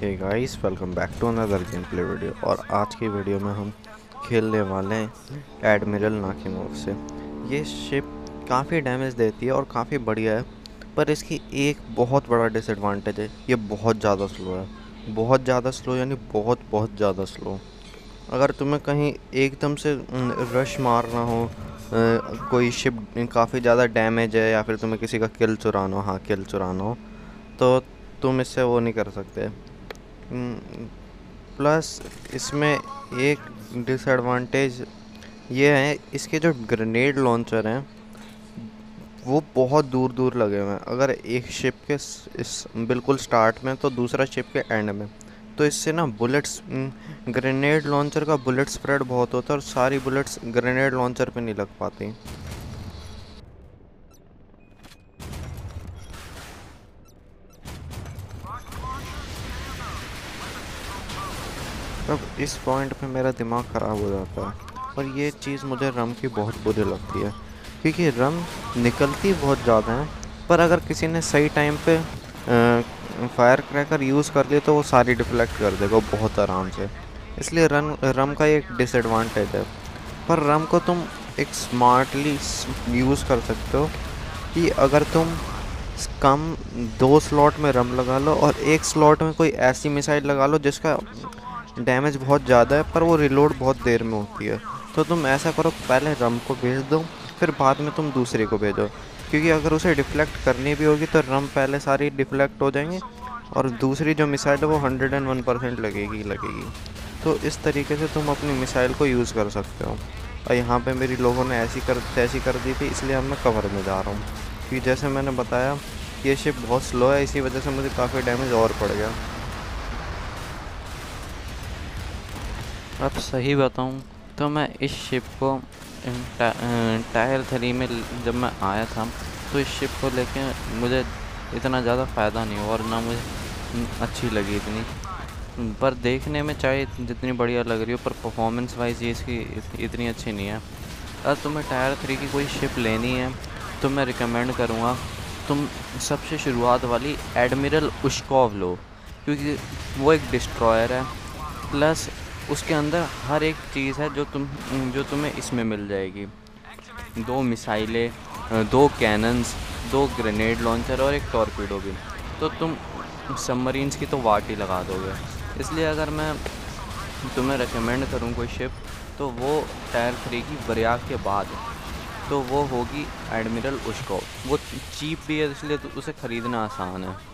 Hey guys, welcome back to another game play video. और आज की वीडियो में हम खेलने वाले हैं एडमिरल नाकिमोव से। ये शिप काफ़ी डैमेज देती है और काफ़ी बढ़िया है, पर इसकी एक बहुत बड़ा डिसएडवांटेज है, ये बहुत ज़्यादा स्लो है। बहुत ज़्यादा स्लो यानी बहुत बहुत ज़्यादा स्लो। अगर तुम्हें कहीं एकदम से रश मारना हो, कोई शिप काफ़ी ज़्यादा डैमेज है या फिर तुम्हें किसी का किल चुराना हो, हाँ किल चुराना हो, तो तुम इससे वो नहीं कर सकते। प्लस इसमें एक डिसएडवांटेज ये है, इसके जो ग्रेनेड लॉन्चर हैं वो बहुत दूर दूर लगे हुए हैं। अगर एक शिप के इस बिल्कुल स्टार्ट में तो दूसरा शिप के एंड में, तो इससे ना बुलेट्स, ग्रेनेड लॉन्चर का बुलेट स्प्रेड बहुत होता है और सारी बुलेट्स ग्रेनेड लॉन्चर पे नहीं लग पाती। तब इस पॉइंट पे मेरा दिमाग ख़राब हो जाता है और ये चीज़ मुझे रम की बहुत बुरी लगती है, क्योंकि रम निकलती बहुत ज़्यादा है, पर अगर किसी ने सही टाइम पे फायर क्रैकर यूज़ कर लिया तो वो सारी डिफ्लेक्ट कर देगा बहुत आराम से। इसलिए रम का एक डिसएडवांटेज है। पर रम को तुम एक स्मार्टली यूज़ कर सकते हो कि अगर तुम कम 2 स्लॉट में रम लगा लो और एक स्लॉट में कोई ऐसी मिसाइल लगा लो जिसका डैमेज बहुत ज़्यादा है पर वो रिलोड बहुत देर में होती है, तो तुम ऐसा करो, पहले रम को भेज दो, फिर बाद में तुम दूसरे को भेजो। क्योंकि अगर उसे डिफ्लेक्ट करनी भी होगी तो रम पहले सारी डिफ्लेक्ट हो जाएंगी और दूसरी जो मिसाइल है वो 101% लगेगी। तो इस तरीके से तुम अपनी मिसाइल को यूज़ कर सकते हो। और यहाँ पे मेरी लोगों ने ऐसी कर दी थी, इसलिए अब मैं कवर में जा रहा हूँ। क्योंकि जैसे मैंने बताया, ये शिप बहुत स्लो है, इसी वजह से मुझे काफ़ी डैमेज और पड़ गया। अब सही बताऊं तो मैं इस शिप को टायर 3 में जब मैं आया था तो इस शिप को लेके मुझे इतना ज़्यादा फ़ायदा नहीं हुआ और ना मुझे अच्छी लगी इतनी। पर देखने में चाहे जितनी बढ़िया लग रही हो, पर परफॉर्मेंस वाइज ये इसकी इतनी अच्छी नहीं है। अगर तुम्हें टायर 3 की कोई शिप लेनी है तो मैं रिकमेंड करूँगा तुम सबसे शुरुआत वाली एडमिरल उश्कोव लो, क्योंकि वो एक डिस्ट्रॉयर है। प्लस उसके अंदर हर एक चीज़ है जो तुम्हें इसमें मिल जाएगी। 2 मिसाइलें, 2 कैनन्स, 2 ग्रेनेड लॉन्चर और एक टॉर्पीडो भी। तो तुम सबमरीन्स की तो वाट ही लगा दोगे। इसलिए अगर मैं तुम्हें रेकमेंड करूँ कोई शिप, तो वो टायर 3 की बरियाग के बाद तो वो होगी एडमिरल उश्कोव। वो चीप भी है, इसलिए तो उसे ख़रीदना आसान है।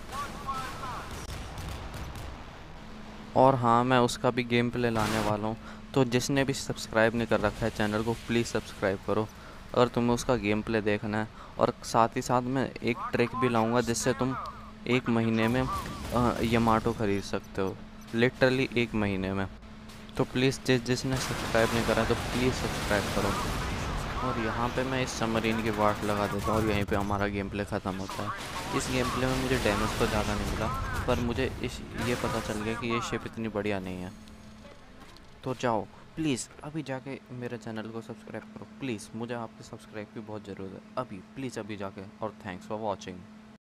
और हाँ, मैं उसका भी गेम प्ले लाने वाला हूँ, तो जिसने भी सब्सक्राइब नहीं कर रखा है चैनल को, प्लीज़ सब्सक्राइब करो अगर तुम्हें उसका गेम प्ले देखना है। और साथ ही साथ मैं एक ट्रिक भी लाऊंगा जिससे तुम 1 महीने में यमाटो ख़रीद सकते हो, लिटरली 1 महीने में। तो प्लीज़ जिसने सब्सक्राइब नहीं करा है तो प्लीज़ सब्सक्राइब करो। और यहाँ पे मैं इस सबमरीन की वाट लगा देता हूँ और यहीं पे हमारा गेम प्ले ख़त्म होता है। इस गेम प्ले में मुझे डैमेज तो ज़्यादा नहीं मिला, पर मुझे ये पता चल गया कि ये शिप इतनी बढ़िया नहीं है। तो जाओ प्लीज़ अभी जाके मेरे चैनल को सब्सक्राइब करो, प्लीज़ मुझे आपके सब्सक्राइब की बहुत ज़रूरत है, अभी प्लीज़ अभी जाके। और थैंक्स फॉर वॉचिंग।